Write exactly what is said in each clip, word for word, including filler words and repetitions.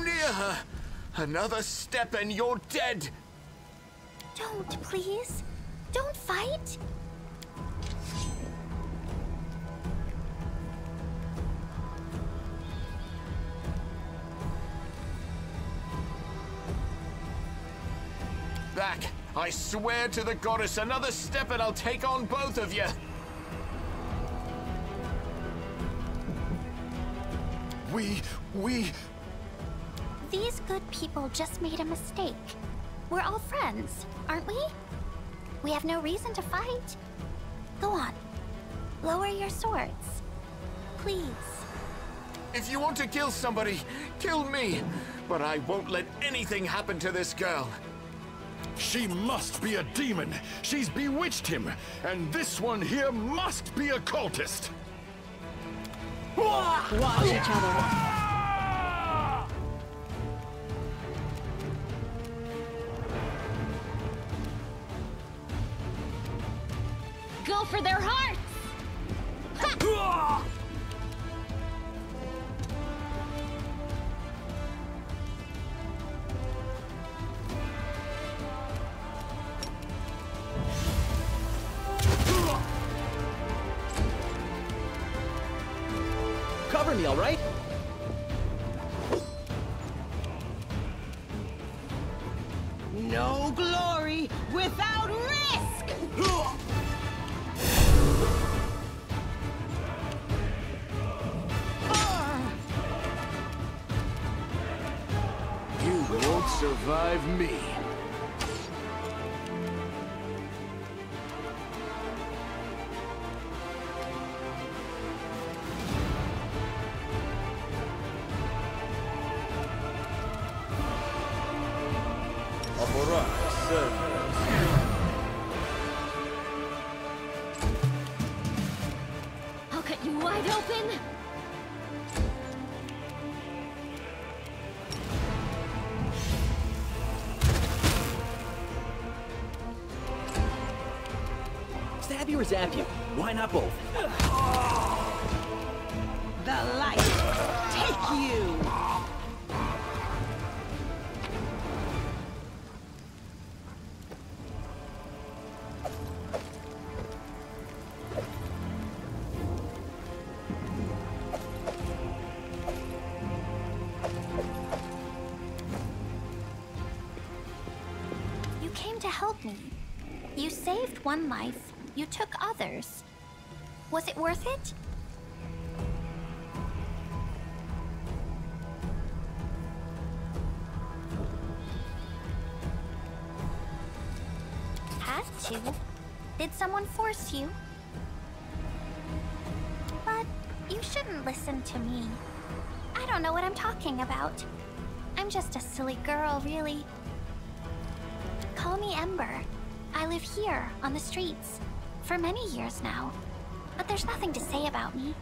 near her. Another step and you're dead. Don't, please. Don't fight. Back. I swear to the goddess, another step and I'll take on both of you. We... we... These good people just made a mistake. We're all friends, aren't we? We have no reason to fight. Go on. Lower your swords. Please. If you want to kill somebody, kill me. But I won't let anything happen to this girl. She must be a demon. She's bewitched him. And this one here must be a cultist. Watch each other. Go for their hearts! Ha! Cover me, all right? No glory without risk! You won't survive me. I'll cut you wide open! Stab you or zap you? Why not both? The light take you! You came to help me. You saved one life. You took others. Was it worth it? Had to. Did someone force you? But you shouldn't listen to me. I don't know what I'm talking about. I'm just a silly girl, really. Call me Ember. I live here, on the streets, for many years now. But there's nothing to say about me.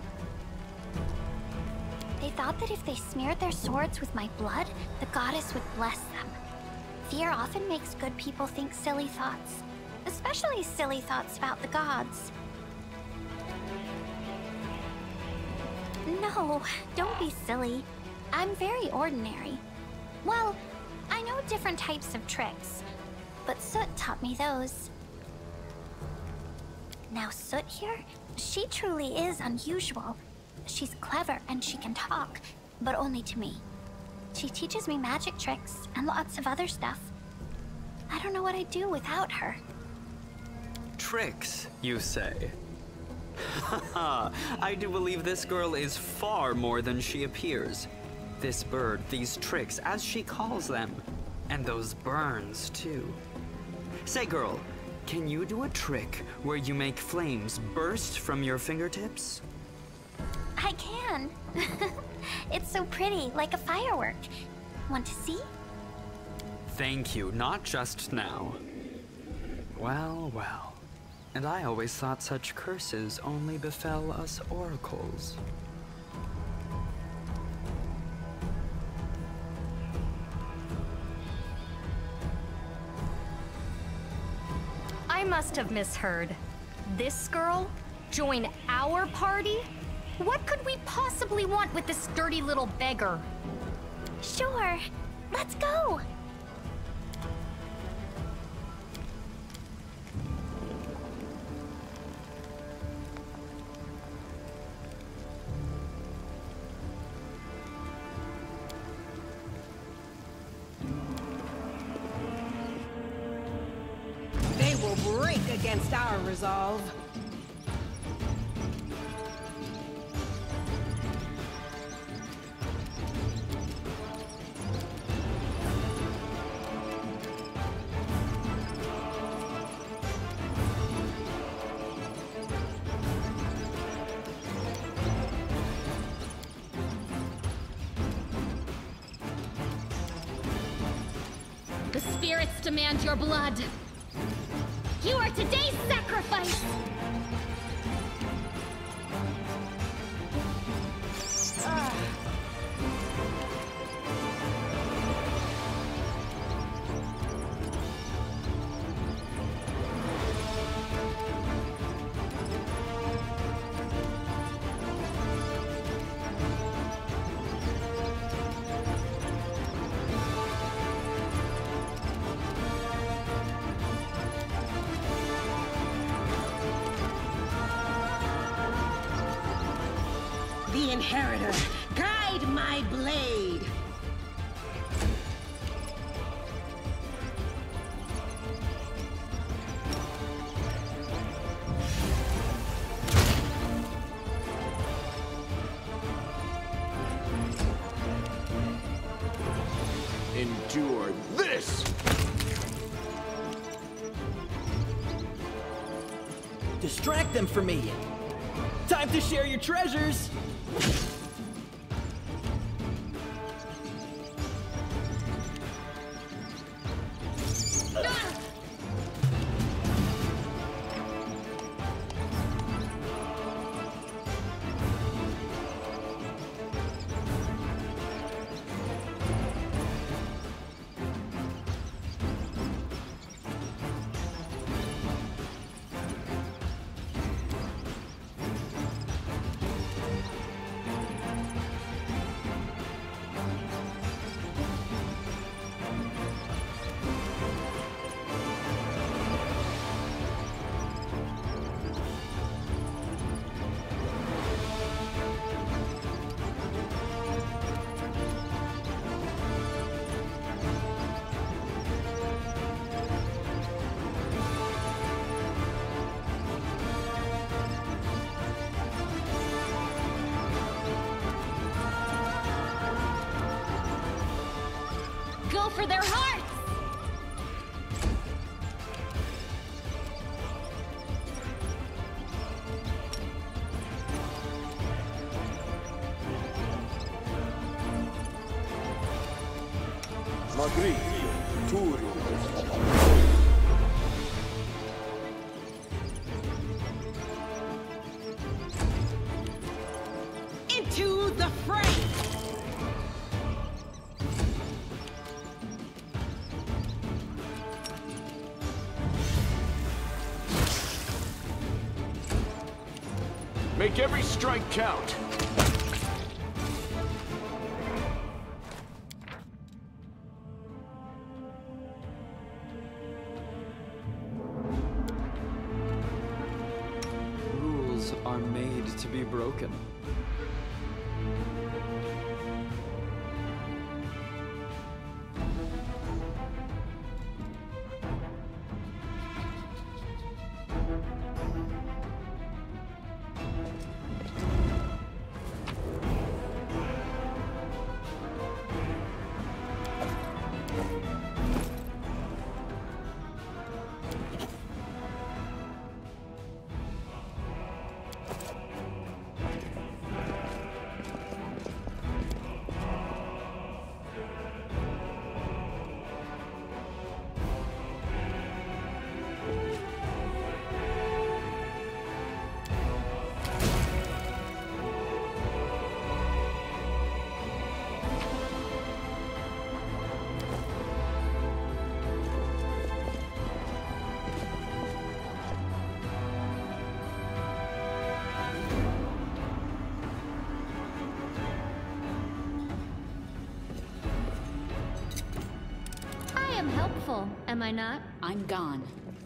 They thought that if they smeared their swords with my blood, the goddess would bless them. Fear often makes good people think silly thoughts, especially silly thoughts about the gods. No, don't be silly. I'm very ordinary. Well, I know different types of tricks, but Soot taught me those. Now Soot here, she truly is unusual. She's clever and she can talk, but only to me. She teaches me magic tricks and lots of other stuff. I don't know what I'd do without her. Tricks, you say? Haha, I do believe this girl is far more than she appears. This bird, these tricks, as she calls them. And those burns, too. Say, girl, can you do a trick where you make flames burst from your fingertips? I can. It's so pretty, like a firework. Want to see? Thank you, not just now. Well, well. And I always thought such curses only befell us oracles. I must have misheard. This girl? Join our party? What could we possibly want with this dirty little beggar? Sure. Let's go. They will break against our resolve. The spirits demand your blood. You are today's sacrifice! The Inheritor, guide my blade! Endure this! Distract them for me. Time to share your treasures. Go for their hearts! Magri, Turi. Into the fray! Make every strike count. Rules are made to be broken. helpful, am I not? I'm gone.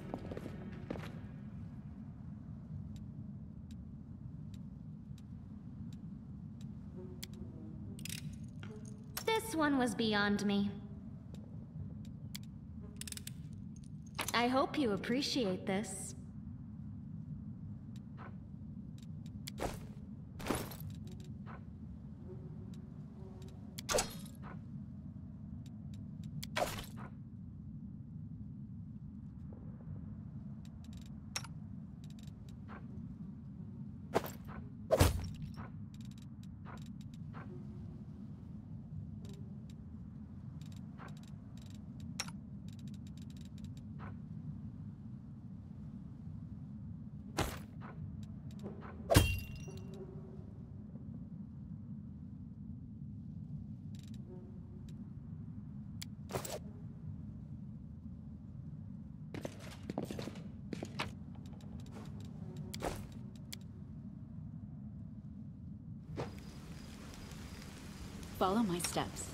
This one was beyond me. I hope you appreciate this. Follow my steps.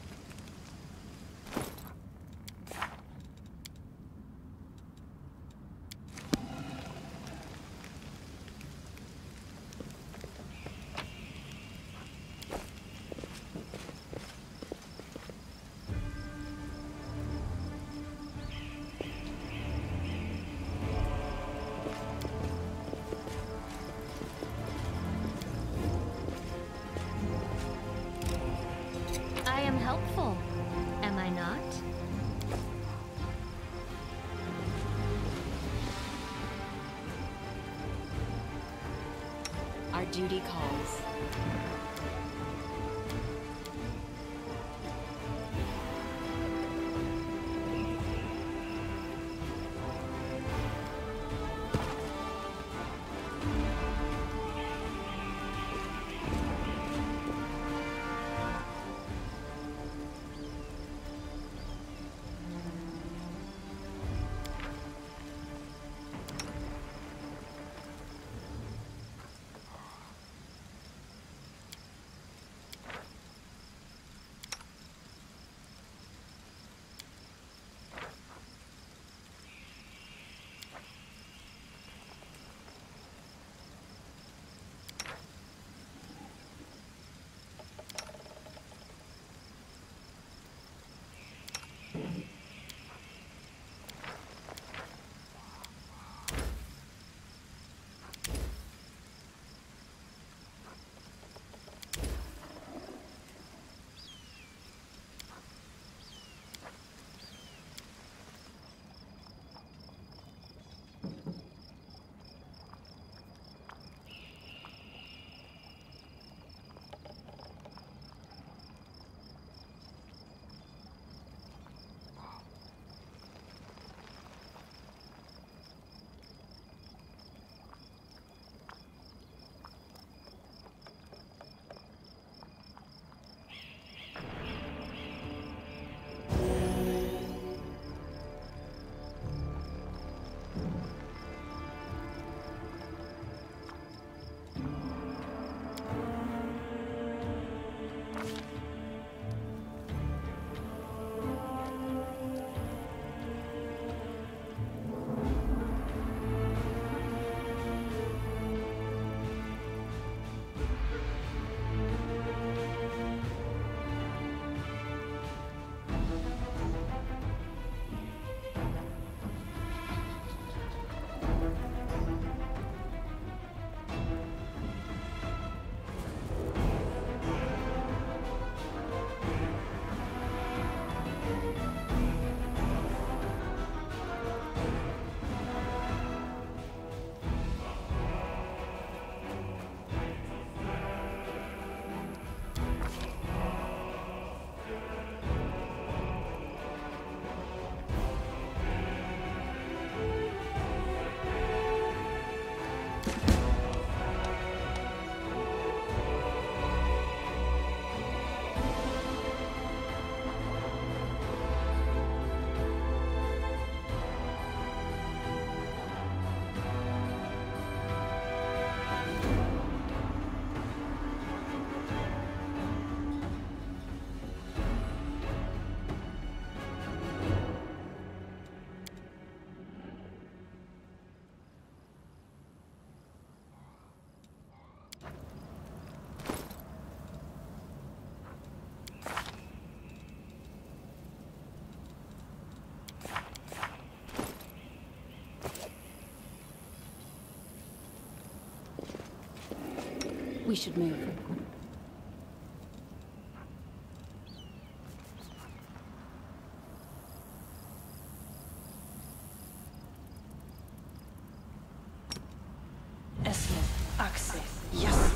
I am helpful, am I not? Our duty calls. We should move. Esmith, Axe, yes.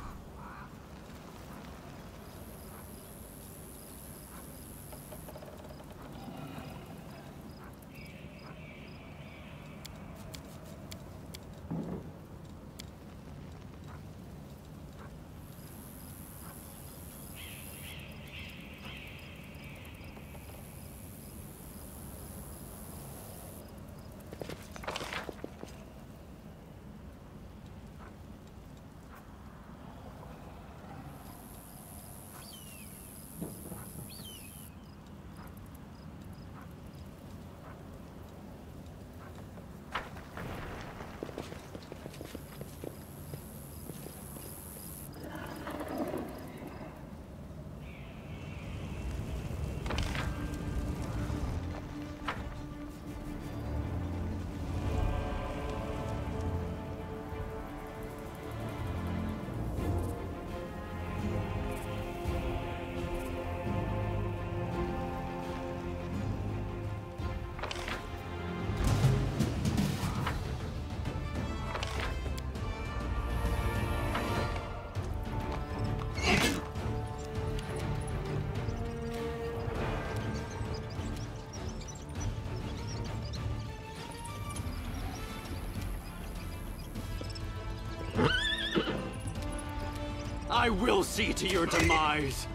I will see to your demise!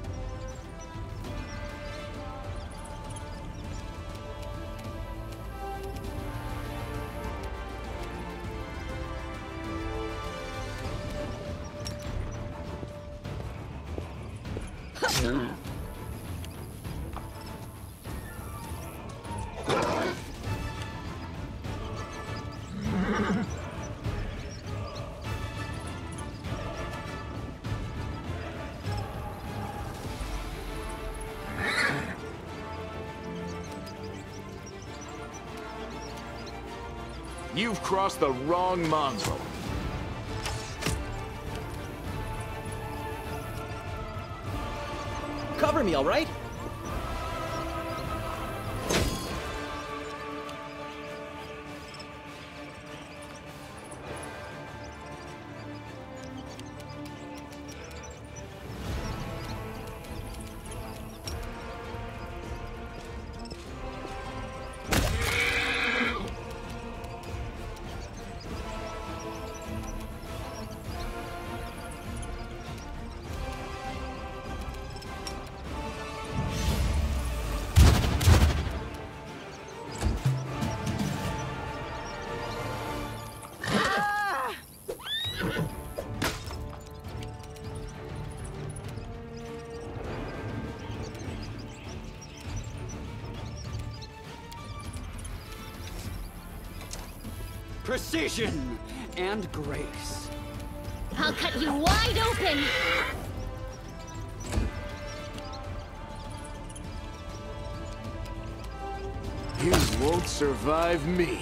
You've crossed the wrong mongrel. Cover me, all right? Precision and grace. I'll cut you wide open! You won't survive me.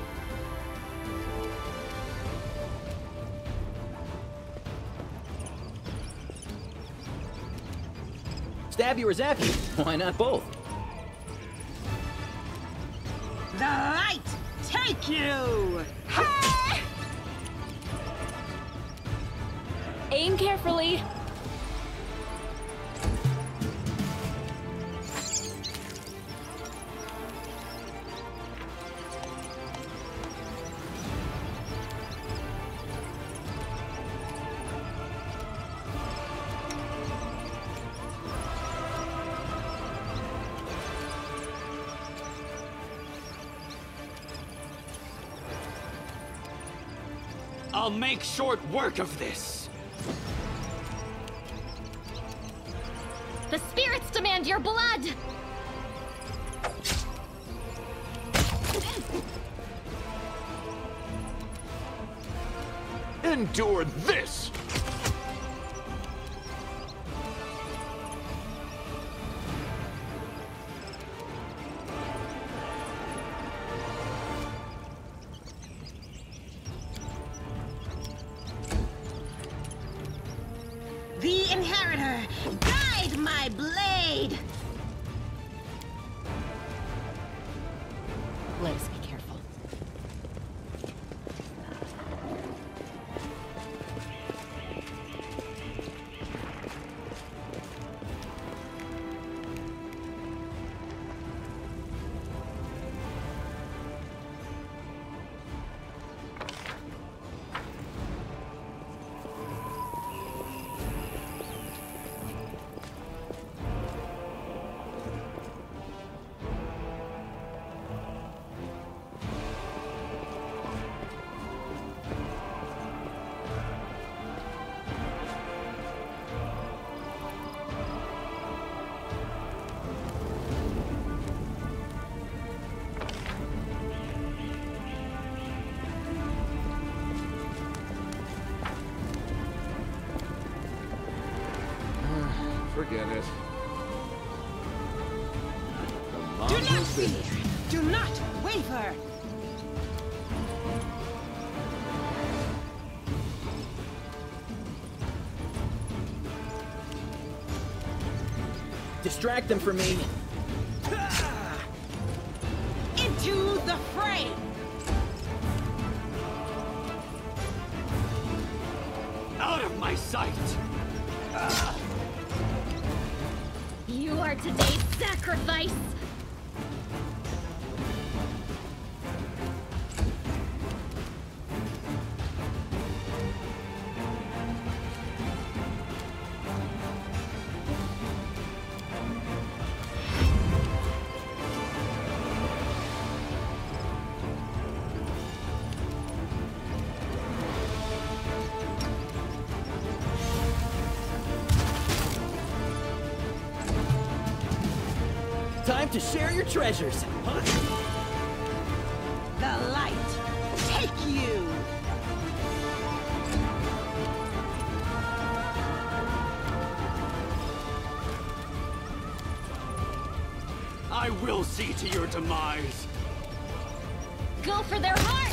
Stab you or zap you? Why not both? The light take you! Aim carefully. I'll make short work of this! The spirits demand your blood! Endure this! The Inheritor, guide my blade! Let us be careful. Forget it. Do not fear! Do not waver! Distract them from me. Into the fray! Out of my sight! You are today's sacrifice! Time to share your treasures. The light, take you! I will see to your demise. Go for their hearts!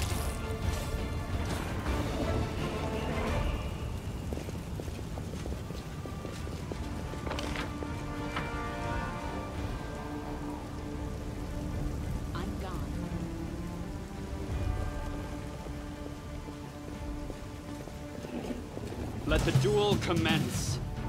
I'm gone. Let the duel commence.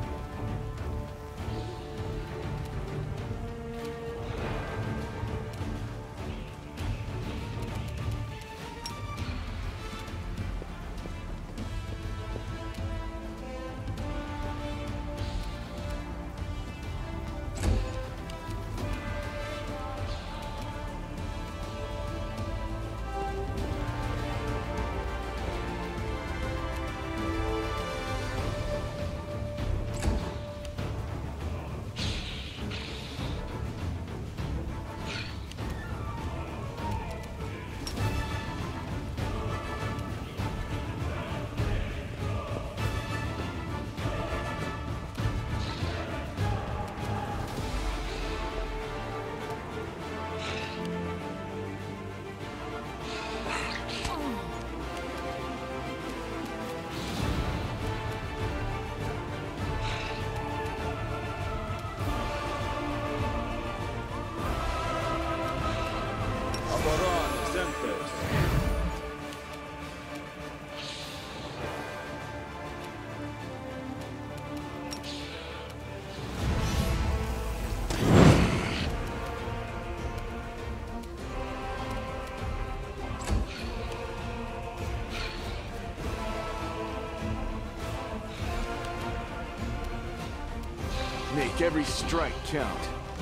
Make every strike count.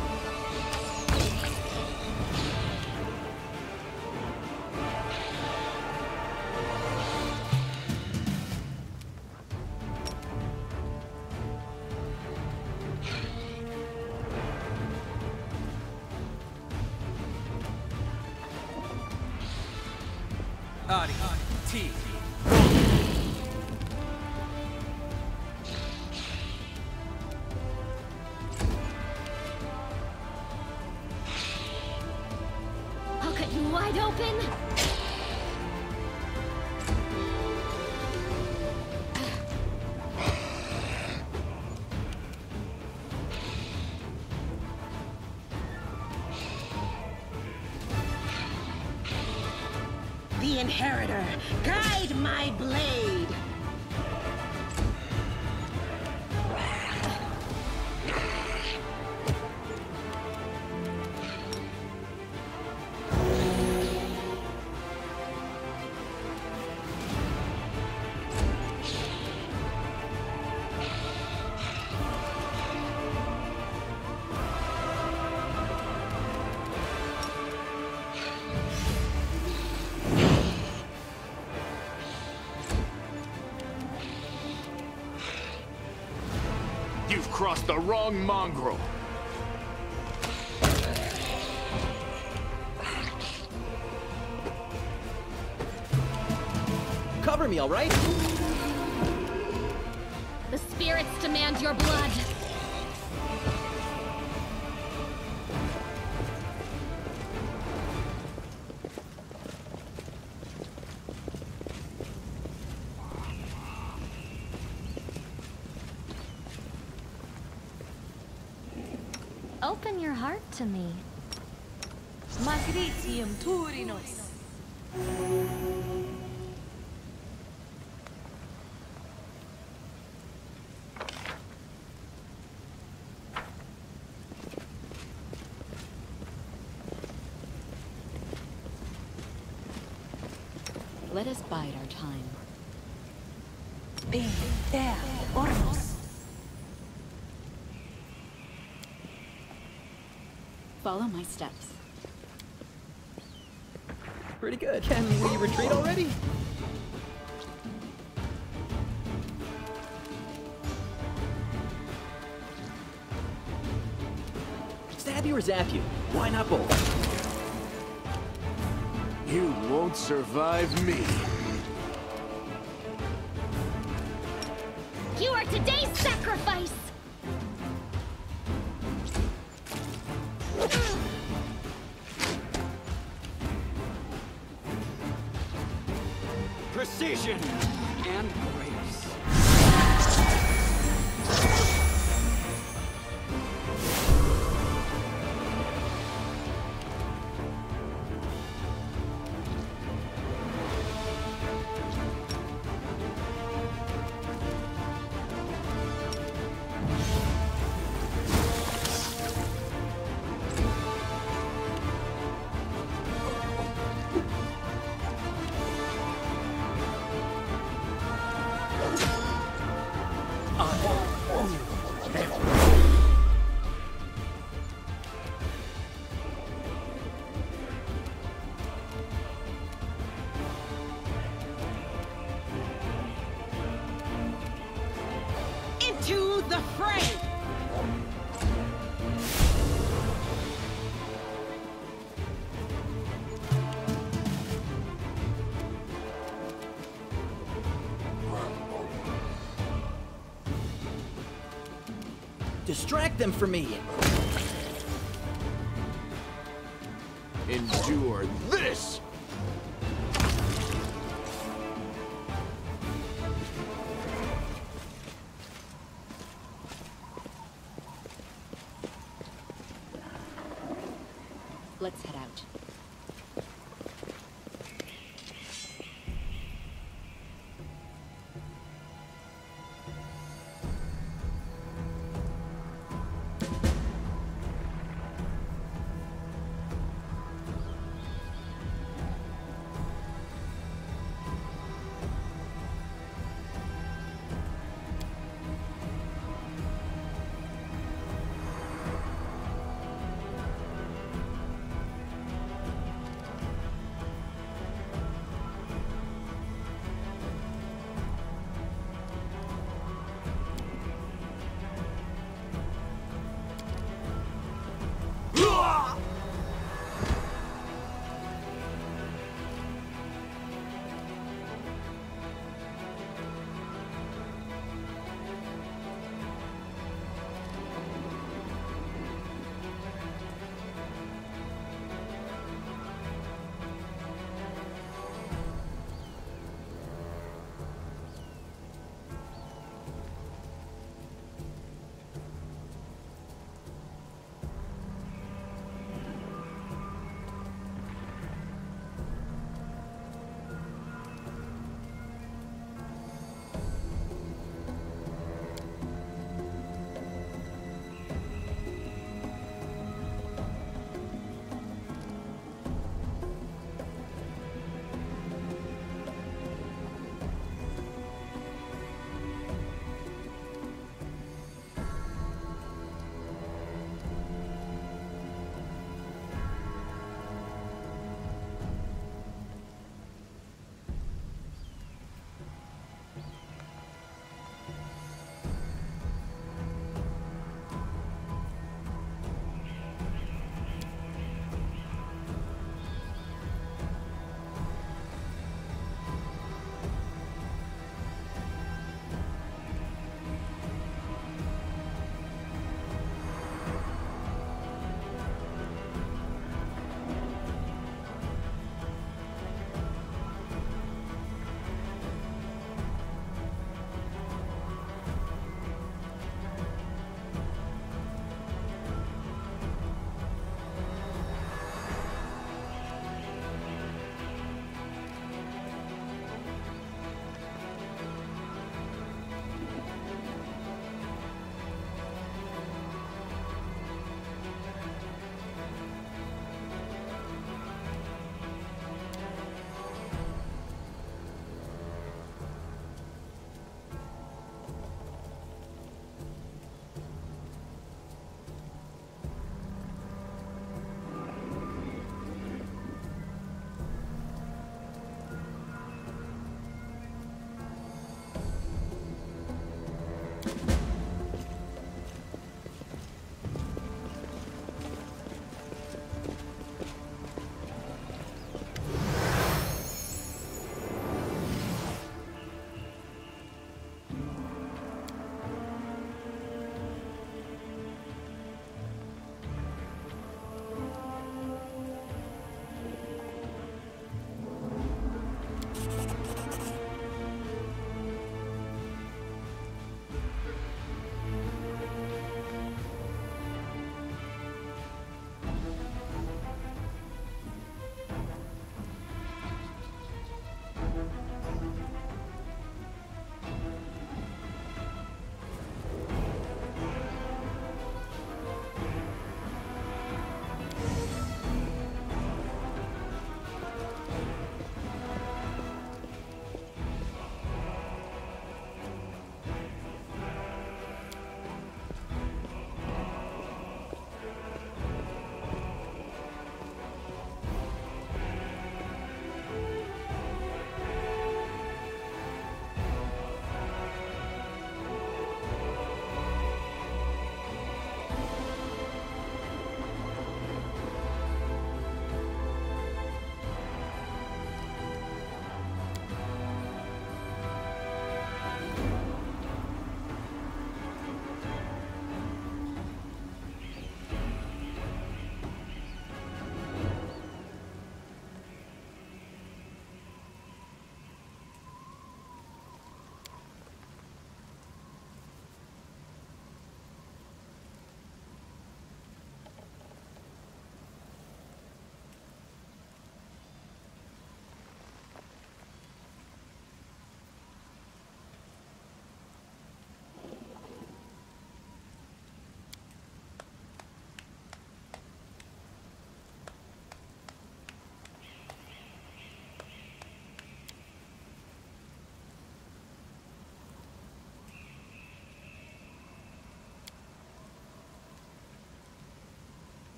Adi, T. I'll cut you wide open! inheritor. Guide my blade. You've crossed the wrong mongrel. Cover me, all right? The spirits demand your blood. Open your heart to me. Magritium Turinos. Let us bide our time. Be there, Ornos. Follow my steps. Pretty good. Can we retreat already? Stab you or zap you? Why not both? You won't survive me. You are today's sacrifice! Precision and grace. Into the fray! Distract them for me. Endure this! Let's head out.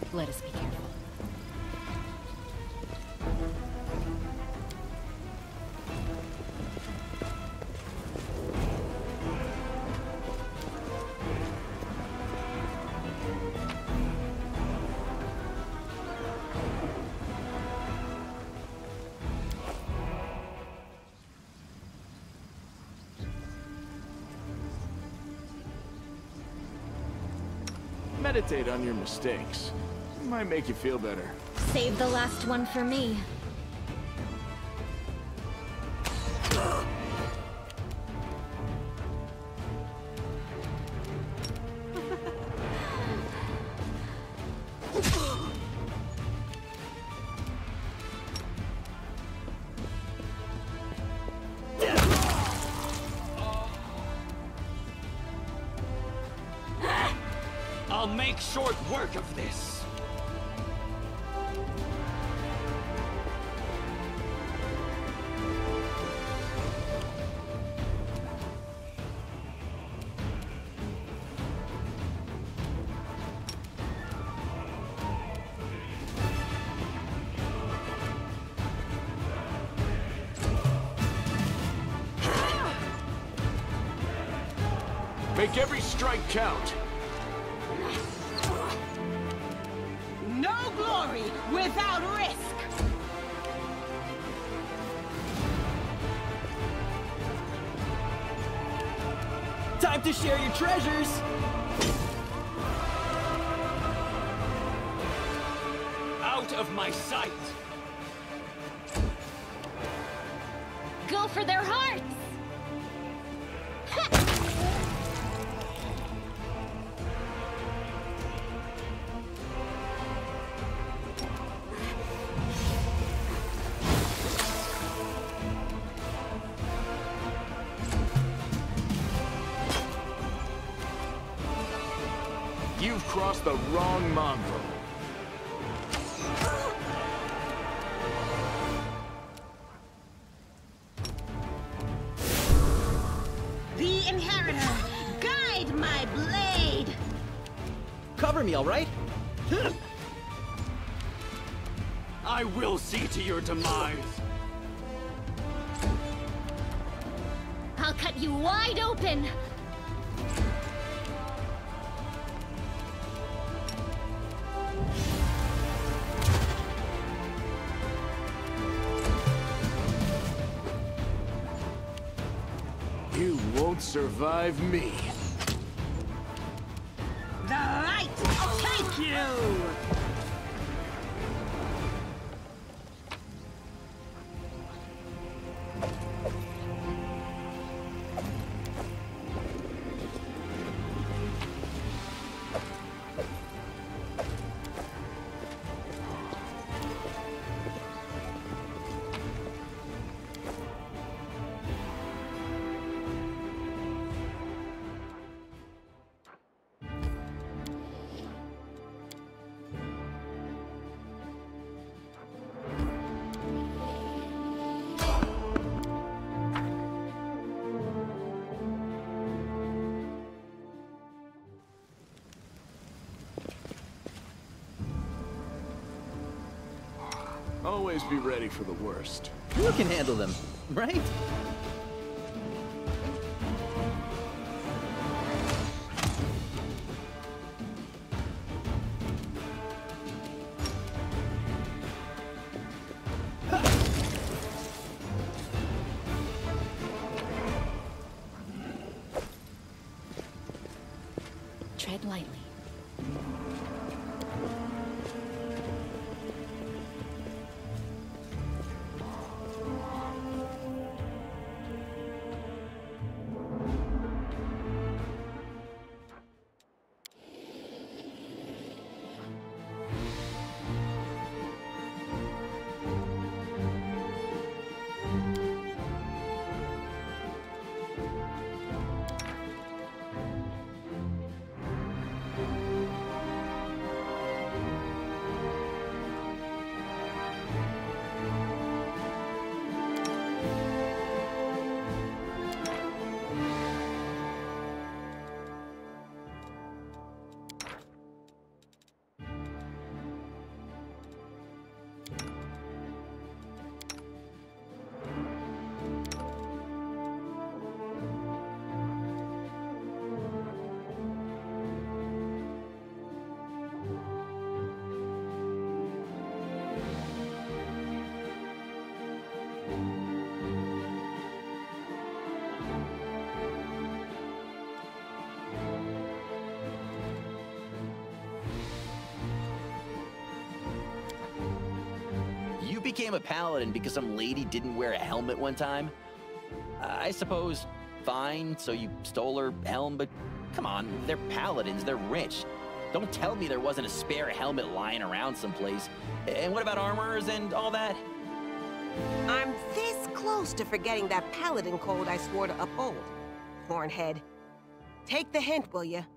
Let us be careful. Meditate on your mistakes. It might make you feel better. Save the last one for me. I'll make short work of this. Make every strike count. No glory without risk! Time to share your treasures! Out of my sight! Go for their hearts! You've crossed the wrong mongrel. The Inheritor, guide my blade! Cover me, all right? I will see to your demise. I'll cut you wide open! You won't survive me. The light take you! Always be ready for the worst. You can handle them, right? Tread lightly. you became a paladin because some lady didn't wear a helmet one time, I suppose, fine, so you stole her helm, but come on, they're paladins, they're rich. Don't tell me there wasn't a spare helmet lying around someplace. And what about armors and all that? I'm this close to forgetting that paladin code I swore to uphold. Hornhead. Take the hint, will ya?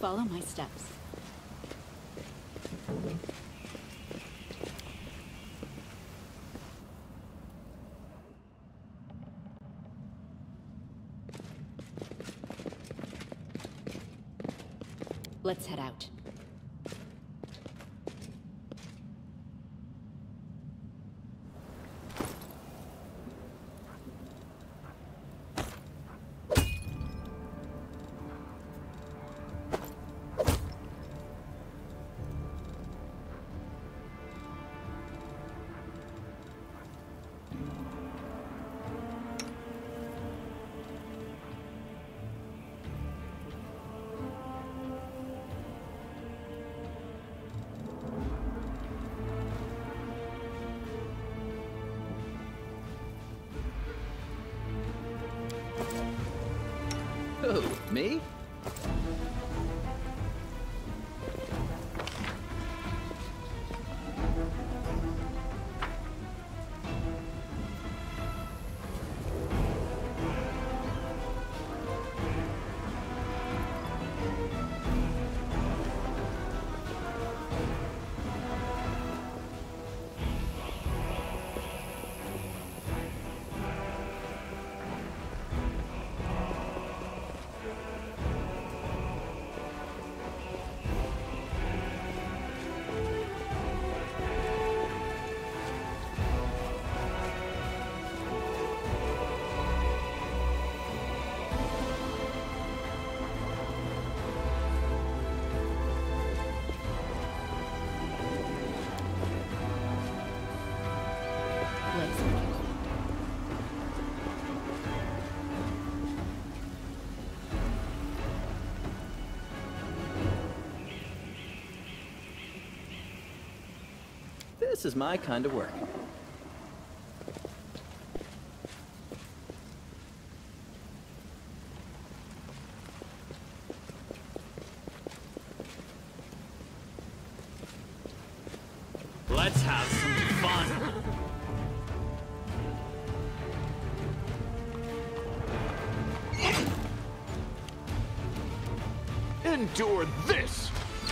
Follow my steps. Let's head out. Who, me? This is my kind of work. Let's have some fun. Endure this!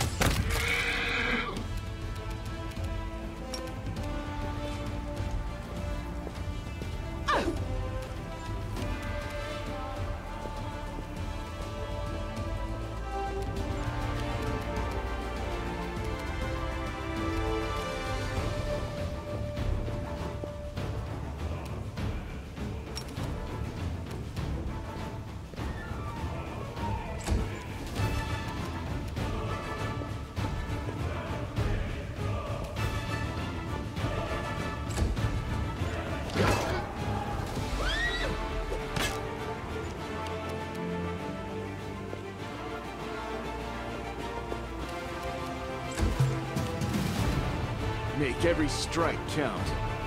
Make every strike count.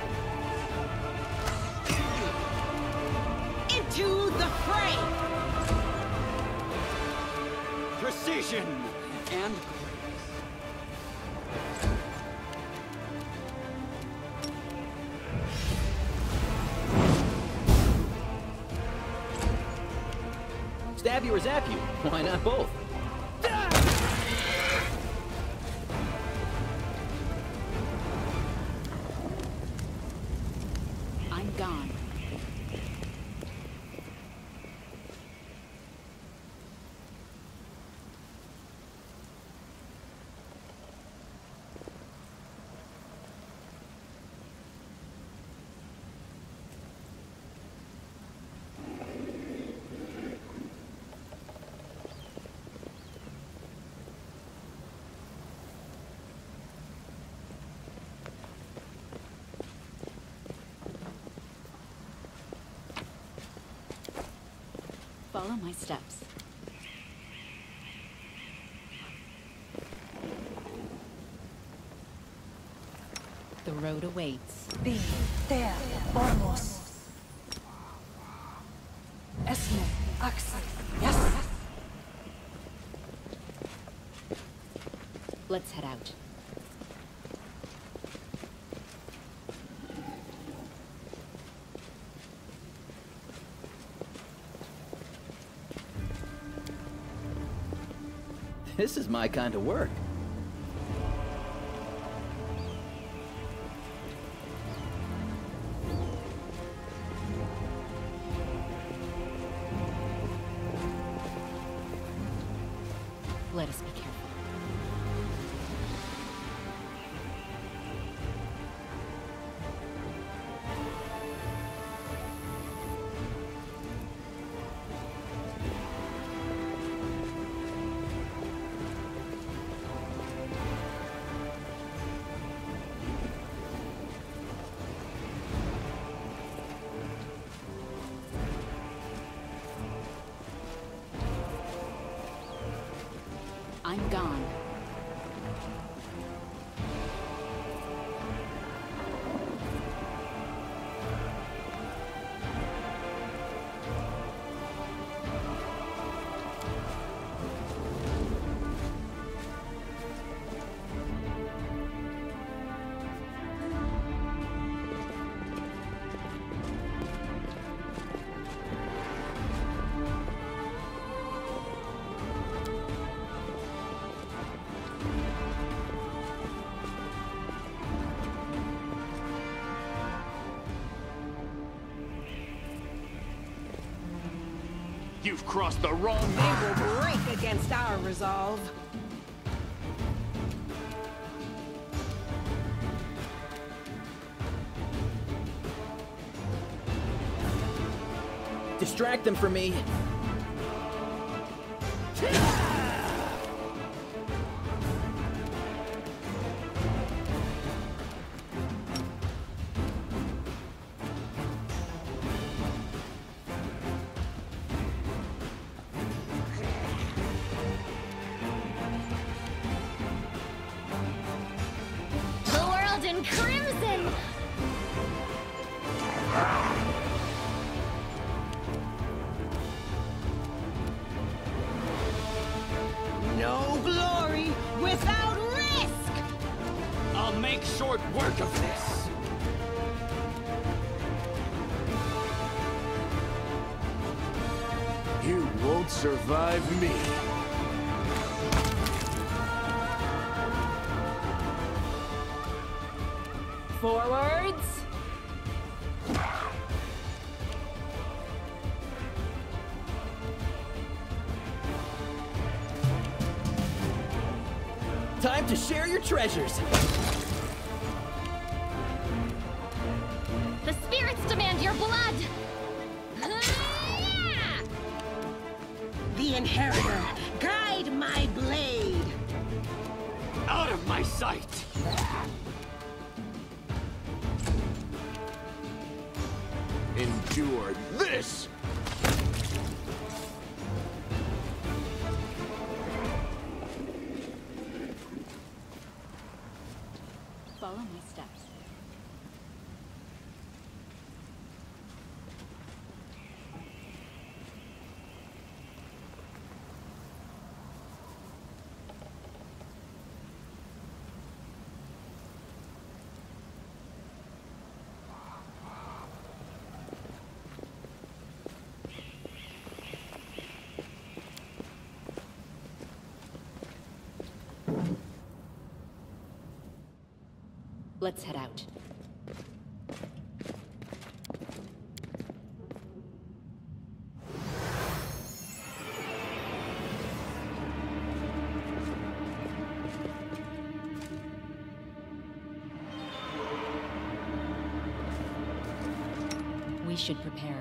Into the fray! Precision and Stab you or zap you? Why not both? I'm gone. Follow my steps. The road awaits. Be there, Ormos. Esme, Axel, yes. Let's head out. This is my kind of work. Let us be careful. I'm gone. You've crossed the wrong They line. will break against our resolve. Distract them from me. The world in crimson! No glory without risk! I'll make short work of this. You won't survive me. Forwards. Time to share your treasures. The spirits demand your blood! The Inheritor, guide my blade! Out of my sight! Endure this! Follow my steps. Let's head out. We should prepare.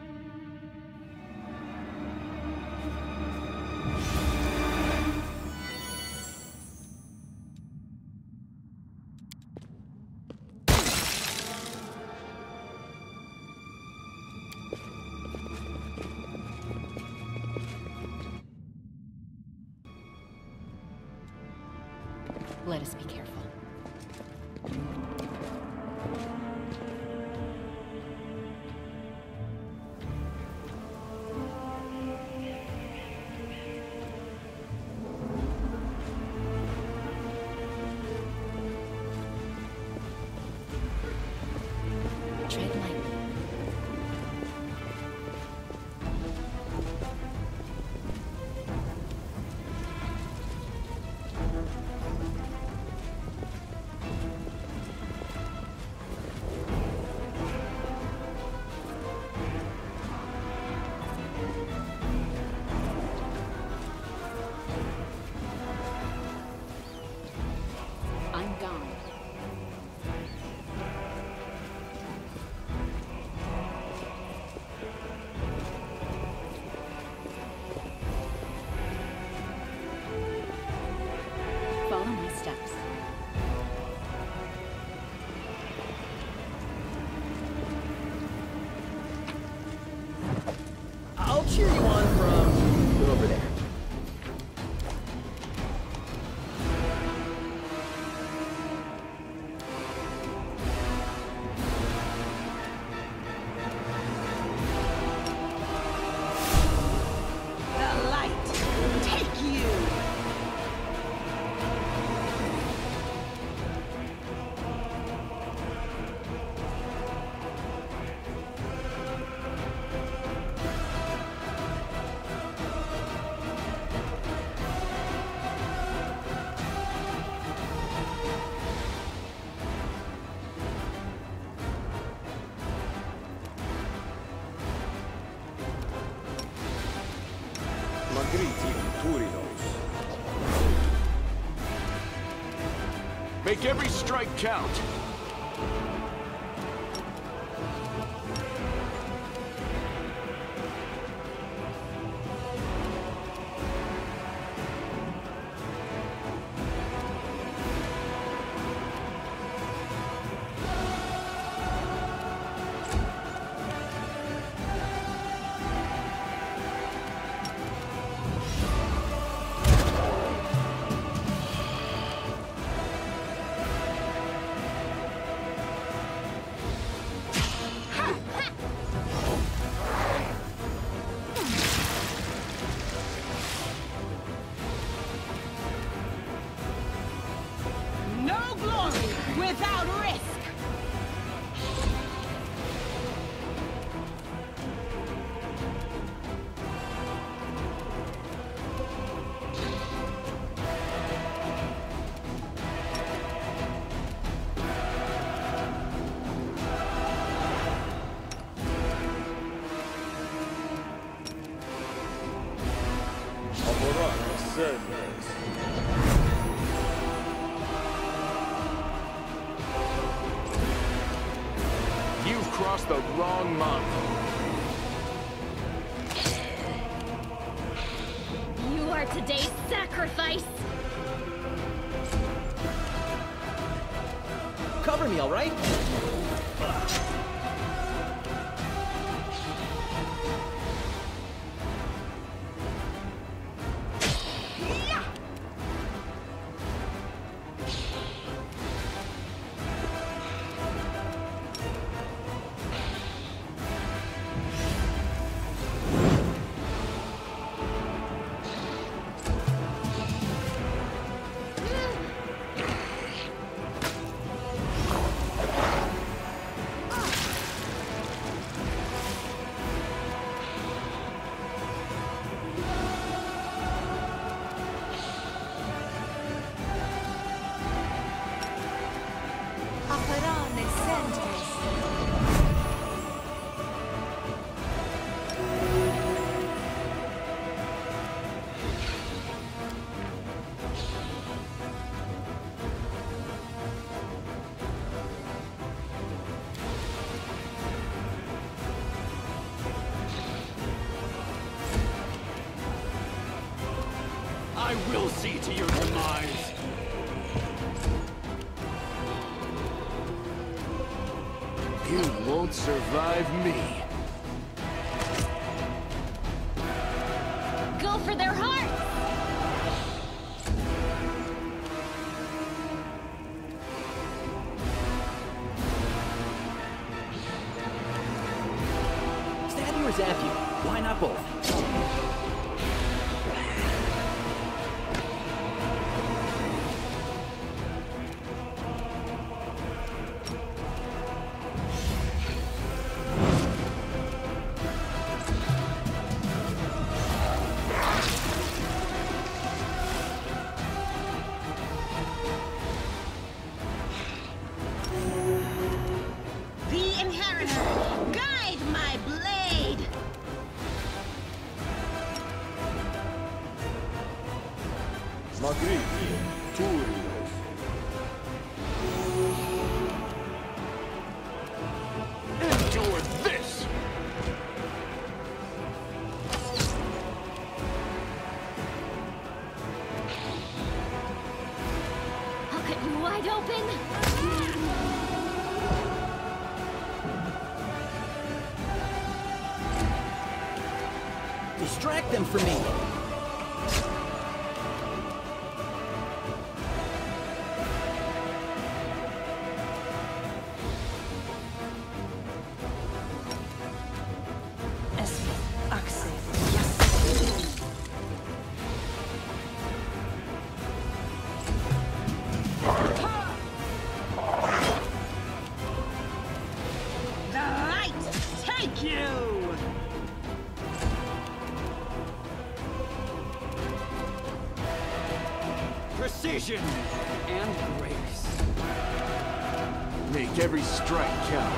Let us be careful. Tread lightly. cheer you on from over there. The light, take you! Make every strike count. No glory without risk! You've crossed the wrong month. You are today's sacrifice! Cover me, all right? I will see to your demise. You won't survive me. Go for their hearts! Stab you or zap you? Why not both? The Inheritor, guide my blade! Magritte, Turios. Endure this! I'll cut you wide open! Distract them from me! Precision and grace. Make every strike count.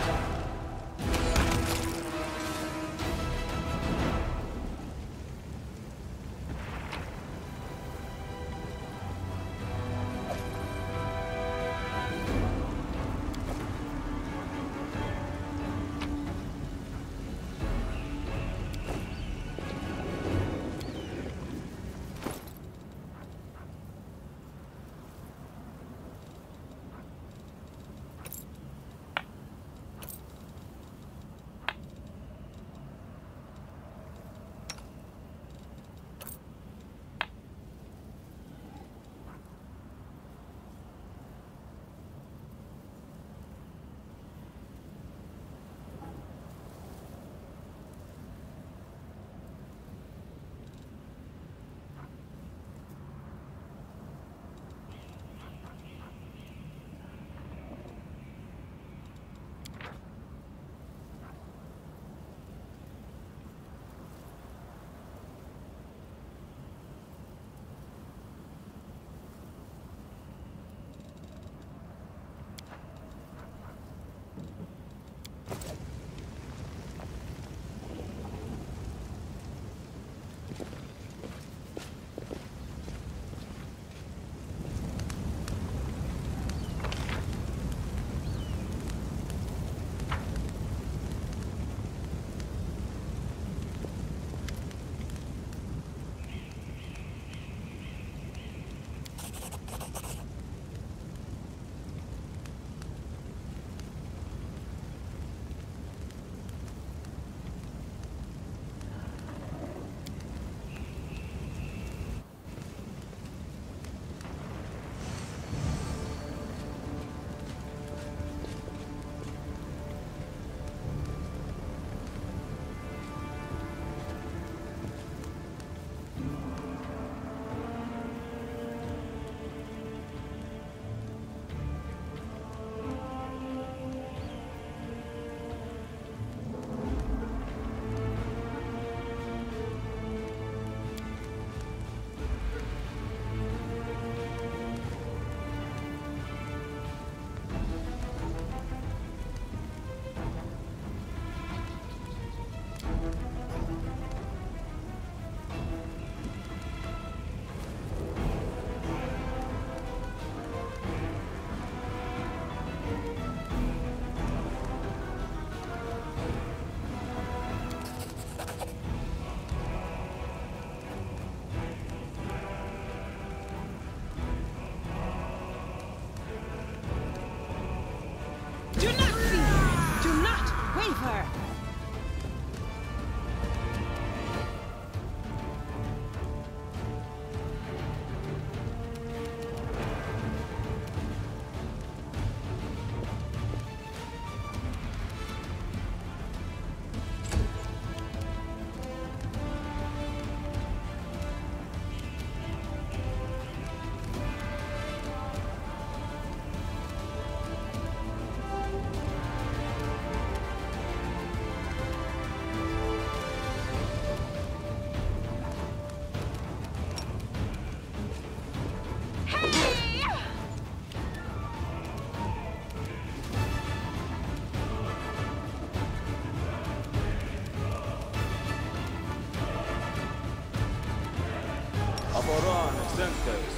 Aboran Xanthos.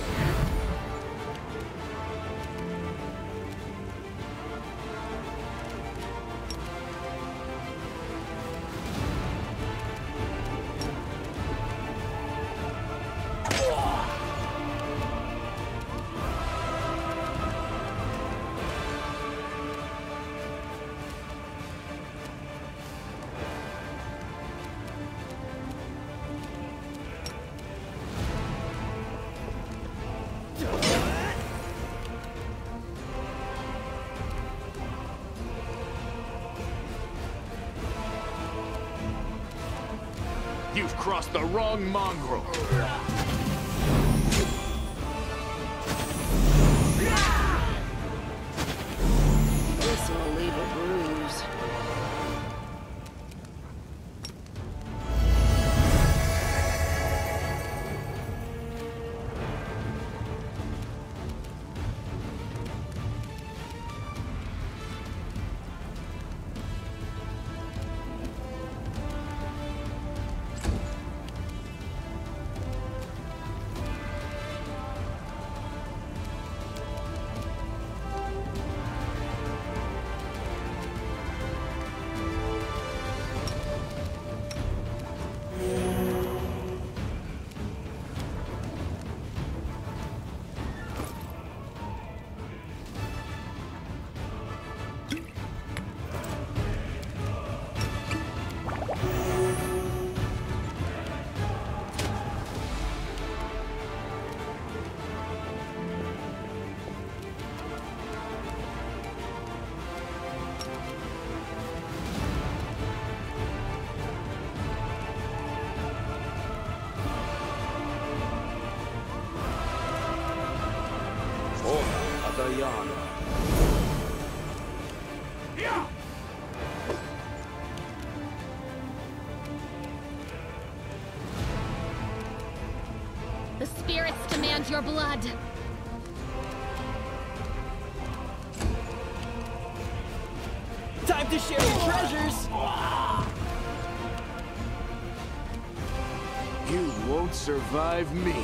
You've crossed the wrong mongrel. This will leave a bruise. The spirits demand your blood. Time to share your treasures! You won't survive me.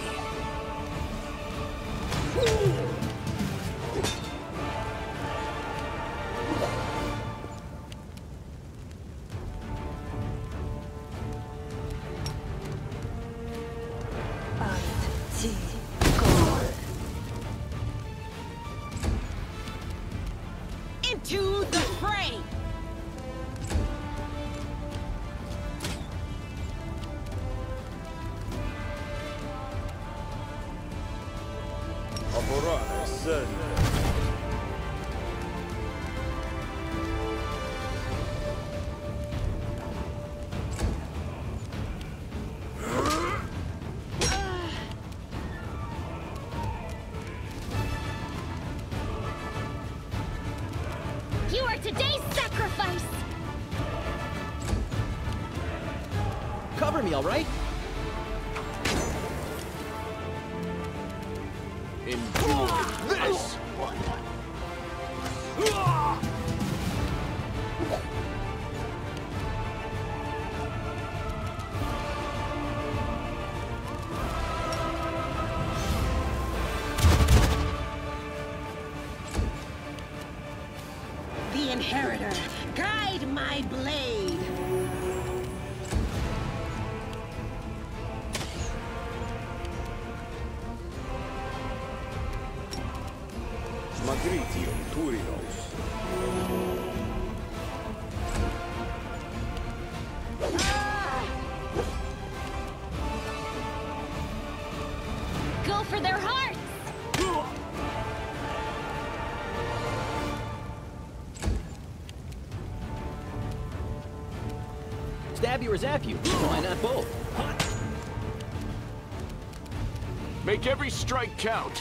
Into the fray! Aburana, sen. You are today's sacrifice! Cover me, all right? Endure this! The Inheritor, guide my blade! Magritio, Turinos. Go for their hearts! Stab you or zap you. Why not both? Make every strike count.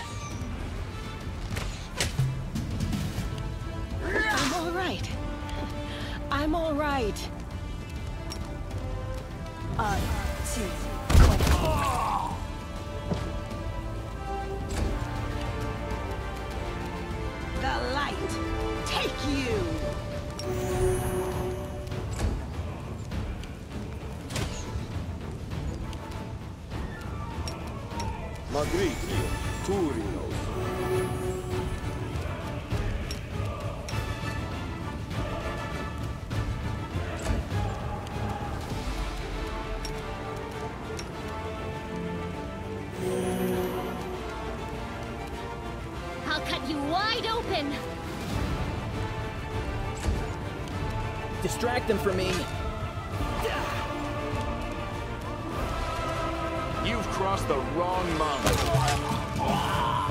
I'm all right. I'm all right. Uh, two. The light, take you! Magritio, Turinos. I'll cut you wide open! Distract them from me. You've crossed the wrong mongrel.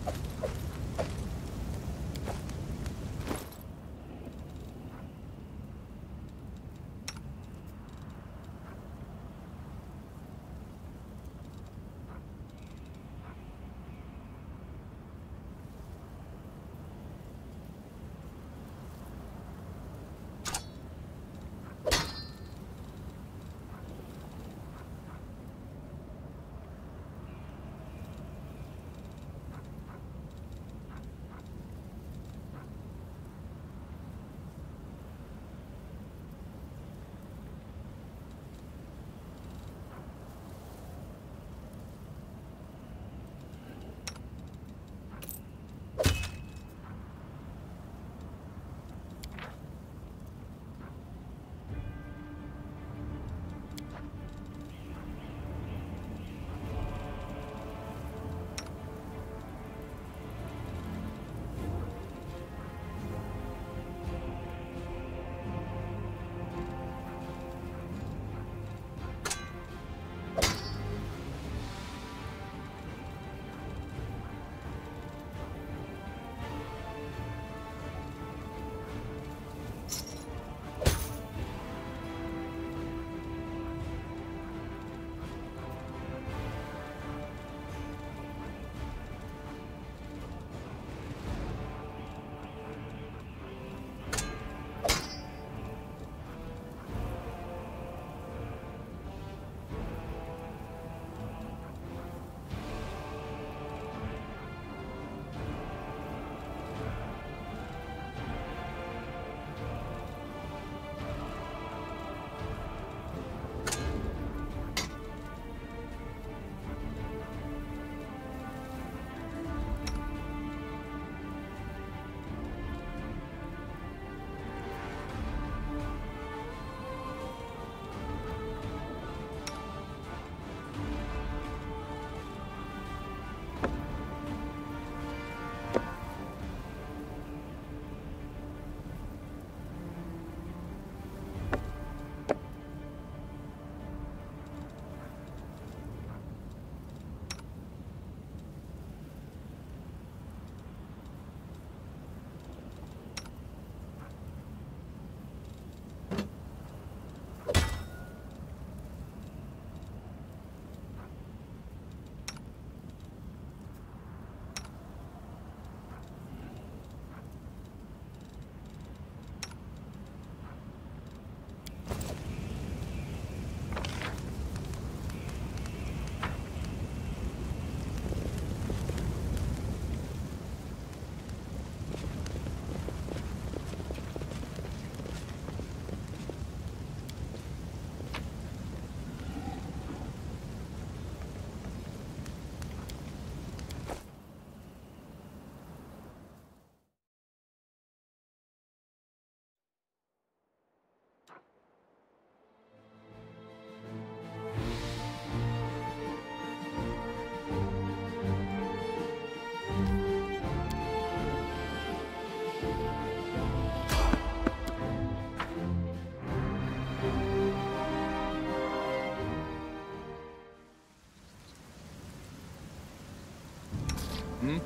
Hmm?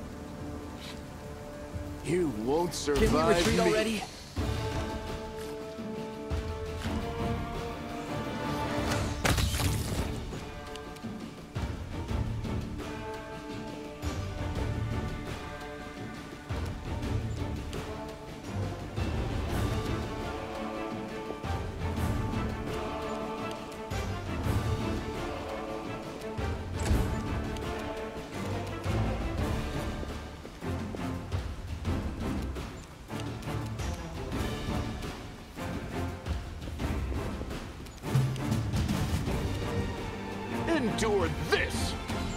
You won't survive Can we retreat me. already? Endure this!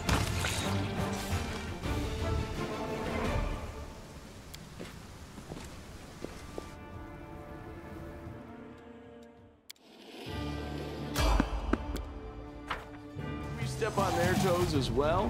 We step on their toes as well?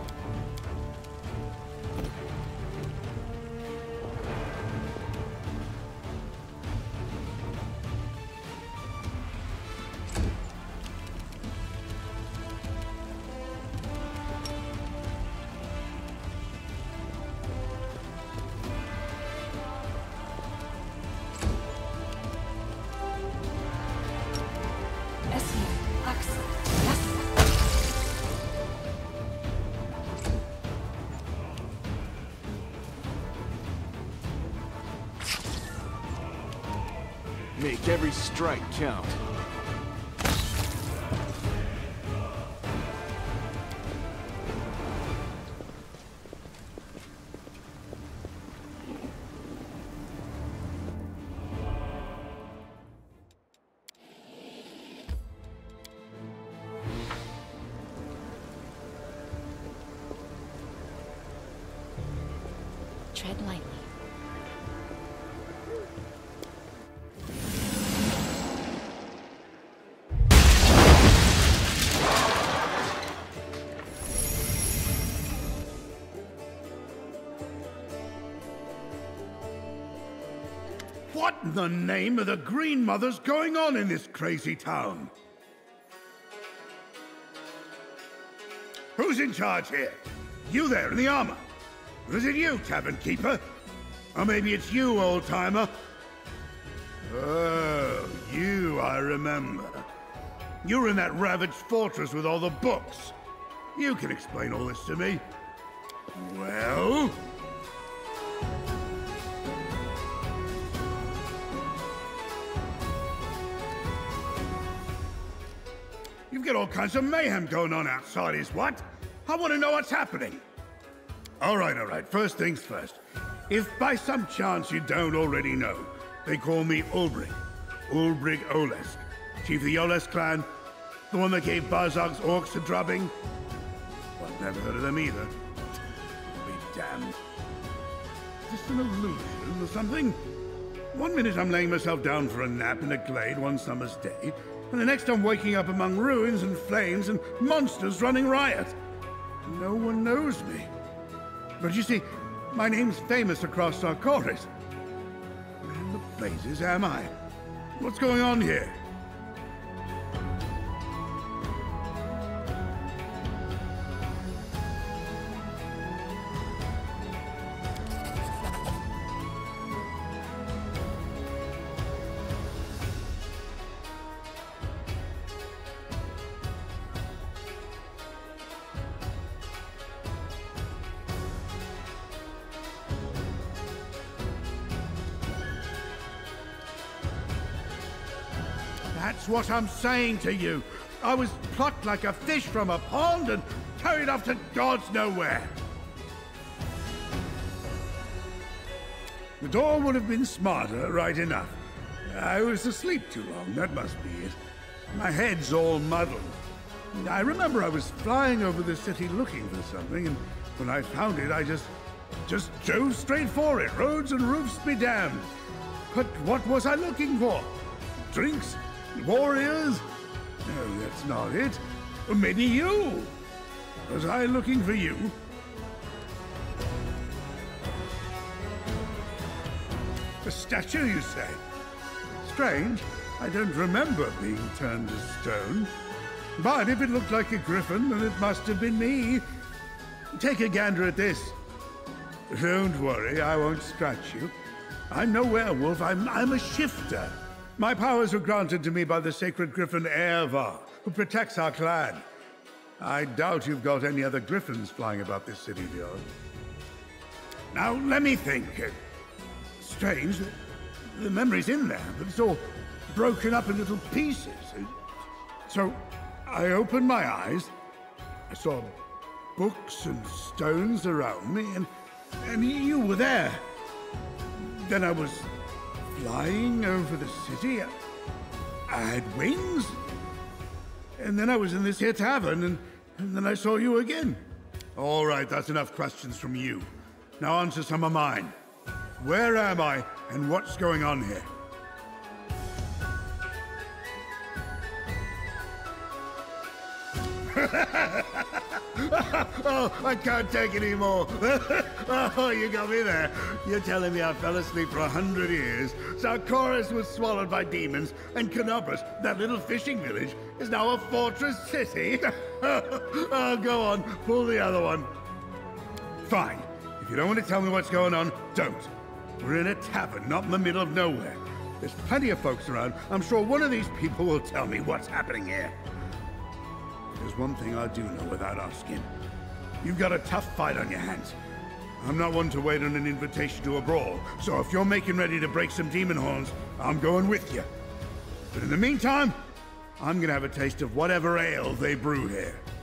Make every strike count. Tread lightly. What in the name of the Green Mother's going on in this crazy town? Who's in charge here? You there in the armor? Or is it you, tavern keeper? Or maybe it's you, old-timer? Oh, you, I remember. You were in that ravaged fortress with all the books. You can explain all this to me. Well? You've got all kinds of mayhem going on outside, is what? I want to know what's happening. All right, all right, first things first. If by some chance you don't already know, they call me Ulbrig. Ulbrig Olesk, chief of the Olesk clan, the one that gave Barzog's orcs a drubbing. Well, I've never heard of them either. Be damned. Is this an illusion or something? One minute I'm laying myself down for a nap in a glade one summer's day, and the next I'm waking up among ruins and flames and monsters running riot. No one knows me. But you see, my name's famous across Sarkoris. Where the blazes am I? What's going on here? That's what I'm saying to you. I was plucked like a fish from a pond and carried off to God's nowhere. The door would have been smarter, right enough. I was asleep too long, that must be it. My head's all muddled. I remember I was flying over the city looking for something, and when I found it, I just... just drove straight for it. Roads and roofs be damned. But what was I looking for? Drinks? Warriors? No, that's not it. Or maybe you. Was I looking for you? A statue, you say? Strange. I don't remember being turned to stone. But if it looked like a griffin, then it must have been me. Take a gander at this. Don't worry, I won't scratch you. I'm no werewolf, I'm, I'm a shifter. My powers were granted to me by the sacred griffin Erevar, who protects our clan. I doubt you've got any other griffins flying about this city, Bjorn. Now, let me think. Strange, the memory's in there, but it's all broken up in little pieces. So, I opened my eyes, I saw books and stones around me, and, and you were there. Then I was flying over the city. I, I had wings. And then I was in this here tavern, and, and then I saw you again. All right, that's enough questions from you. Now answer some of mine. Where am I, and what's going on here? Oh, I can't take any more. Oh, you got me there. You're telling me I fell asleep for a hundred years, Sarkoris was swallowed by demons, and Canobras, that little fishing village, is now a fortress city? Oh, go on, pull the other one. Fine. If you don't want to tell me what's going on, don't. We're in a tavern, not in the middle of nowhere. There's plenty of folks around. I'm sure one of these people will tell me what's happening here. There's one thing I do know without asking. You've got a tough fight on your hands. I'm not one to wait on an invitation to a brawl, so if you're making ready to break some demon horns, I'm going with you. But in the meantime, I'm gonna have a taste of whatever ale they brew here.